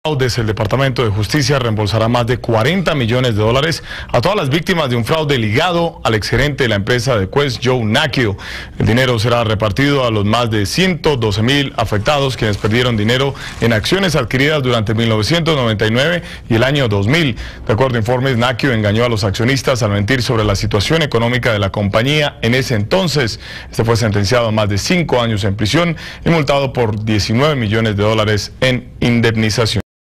El Departamento de Justicia reembolsará más de 40 millones de dólares a todas las víctimas de un fraude ligado al exgerente de la empresa de Quest, Joe Nacchio. El dinero será repartido a los más de 112.000 afectados quienes perdieron dinero en acciones adquiridas durante 1999 y el año 2000. De acuerdo a informes, Nacchio engañó a los accionistas al mentir sobre la situación económica de la compañía en ese entonces. Este fue sentenciado a más de 5 años en prisión y multado por 19 millones de dólares en indemnización.